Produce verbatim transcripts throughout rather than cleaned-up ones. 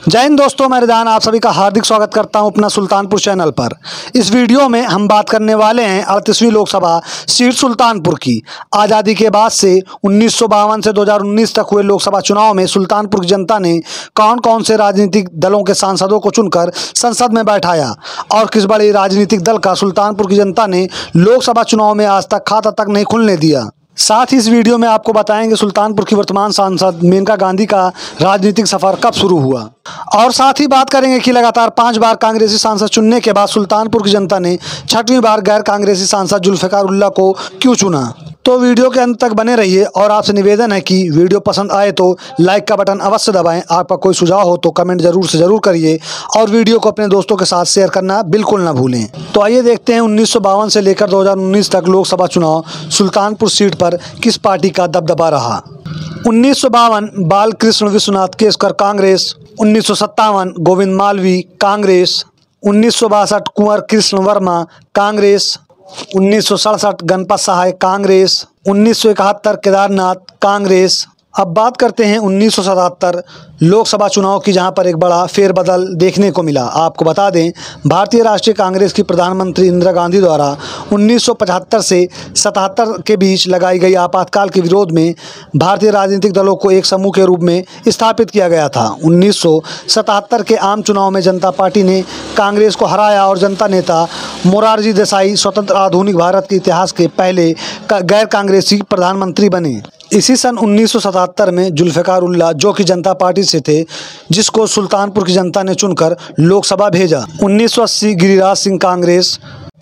जय हिंद दोस्तों, मैं रिदान आप सभी का हार्दिक स्वागत करता हूं अपना सुल्तानपुर चैनल पर। इस वीडियो में हम बात करने वाले हैं अड़तीसवीं लोकसभा सीट सुल्तानपुर की। आज़ादी के बाद से उन्नीस सौ बावन से दो हज़ार उन्नीस तक हुए लोकसभा चुनाव में सुल्तानपुर की जनता ने कौन कौन से राजनीतिक दलों के सांसदों को चुनकर संसद में बैठाया और किस बड़े राजनीतिक दल का सुल्तानपुर की जनता ने लोकसभा चुनाव में आज तक खाता तक नहीं खुलने दिया। साथ ही इस वीडियो में आपको बताएंगे सुल्तानपुर की वर्तमान सांसद मेनका गांधी का राजनीतिक सफर कब शुरू हुआ, और साथ ही बात करेंगे कि लगातार पांच बार कांग्रेसी सांसद चुनने के बाद सुल्तानपुर की जनता ने छठवीं बार गैर कांग्रेसी सांसद जुल्फिकार उल्लाह को क्यों चुना। तो वीडियो के अंत तक बने रहिए और आपसे निवेदन है कि वीडियो पसंद आए तो लाइक का बटन अवश्य दबाएं। आपका कोई सुझाव हो तो कमेंट जरूर से जरूर करिए और वीडियो को अपने दोस्तों के साथ शेयर करना बिल्कुल ना भूलें। तो आइए देखते हैं उन्नीस सौ बावन से लेकर दो हज़ार उन्नीस तक लोकसभा चुनाव सुल्तानपुर सीट पर किस पार्टी का दबदबा रहा। उन्नीस सौ बावन बाल कृष्ण विश्वनाथ केसकर कांग्रेस, उन्नीस सौ सत्तावन गोविंद मालवीय कांग्रेस, उन्नीस सौ बासठ कुंवर कृष्ण वर्मा कांग्रेस, उन्नीस सौ सड़सठ गणपत सहाय कांग्रेस, उन्नीस सौ इकहत्तर केदारनाथ कांग्रेस। अब बात करते हैं उन्नीस सौ सतहत्तर लोकसभा चुनाव की, जहां पर एक बड़ा फेरबदल देखने को मिला। आपको बता दें, भारतीय राष्ट्रीय कांग्रेस की प्रधानमंत्री इंदिरा गांधी द्वारा उन्नीस सौ पचहत्तर से सतहत्तर के बीच लगाई गई आपातकाल के विरोध में भारतीय राजनीतिक दलों को एक समूह के रूप में स्थापित किया गया था। उन्नीस सौ सतहत्तर के आम चुनाव में जनता पार्टी ने कांग्रेस को हराया और जनता नेता मोरारजी देसाई स्वतंत्र आधुनिक भारत के इतिहास के पहले गैर कांग्रेसी प्रधानमंत्री बने। इसी सन उन्नीस सौ सतहत्तर में जुल्फिकार उल्लाह, जो कि जनता पार्टी से थे, जिसको सुल्तानपुर की जनता ने चुनकर लोकसभा भेजा। उन्नीस सौ अस्सी गिरिराज सिंह कांग्रेस,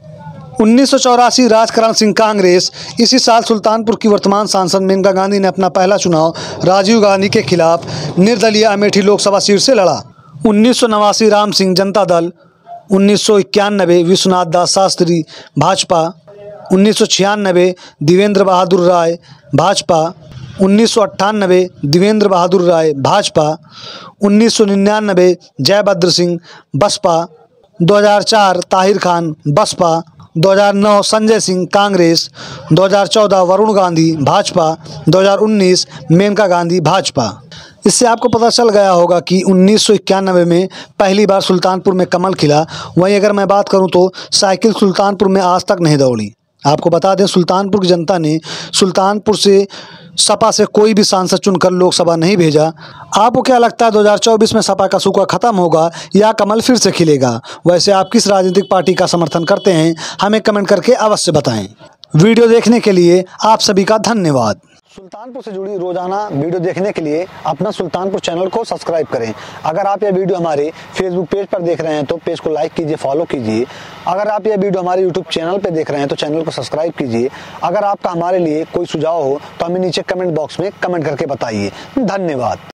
उन्नीस सौ चौरासी राजकरण सिंह कांग्रेस। इसी साल सुल्तानपुर की वर्तमान सांसद मेनका गांधी ने अपना पहला चुनाव राजीव गांधी के खिलाफ निर्दलीय अमेठी लोकसभा सीट से लड़ा। उन्नीस सौ नवासी राम सिंह जनता दल, उन्नीस सौ इक्यानबे विश्वनाथ दास शास्त्री भाजपा, उन्नीस सौ छियानबे देवेंद्र बहादुर राय भाजपा, उन्नीस सौ अट्ठानबे देवेंद्र बहादुर राय भाजपा, उन्नीस सौ निन्यानबे जयभद्र सिंह बसपा, दो हज़ार चार ताहिर खान बसपा, दो हज़ार नौ संजय सिंह कांग्रेस, दो हज़ार चौदह वरुण गांधी भाजपा, दो हज़ार उन्नीस मेनका गांधी भाजपा। इससे आपको पता चल गया होगा कि उन्नीस सौ इक्यानबे में पहली बार सुल्तानपुर में कमल खिला। वहीं अगर मैं बात करूं तो साइकिल सुल्तानपुर में आज तक नहीं दौड़ी। आपको बता दें, सुल्तानपुर की जनता ने सुल्तानपुर से सपा से कोई भी सांसद चुनकर लोकसभा नहीं भेजा। आपको क्या लगता है, दो हज़ार चौबीस में सपा का सूखा खत्म होगा या कमल फिर से खिलेगा? वैसे आप किस राजनीतिक पार्टी का समर्थन करते हैं, हमें कमेंट करके अवश्य बताएं। वीडियो देखने के लिए आप सभी का धन्यवाद। सुल्तानपुर से जुड़ी रोजाना वीडियो देखने के लिए अपना सुल्तानपुर चैनल को सब्सक्राइब करें। अगर आप यह वीडियो हमारे फेसबुक पेज पर देख रहे हैं तो पेज को लाइक कीजिए, फॉलो कीजिए। अगर आप यह वीडियो हमारे यूट्यूब चैनल पर देख रहे हैं तो चैनल को सब्सक्राइब कीजिए। अगर आपका हमारे लिए कोई सुझाव हो तो हमें नीचे कमेंट बॉक्स में कमेंट करके बताइए। धन्यवाद।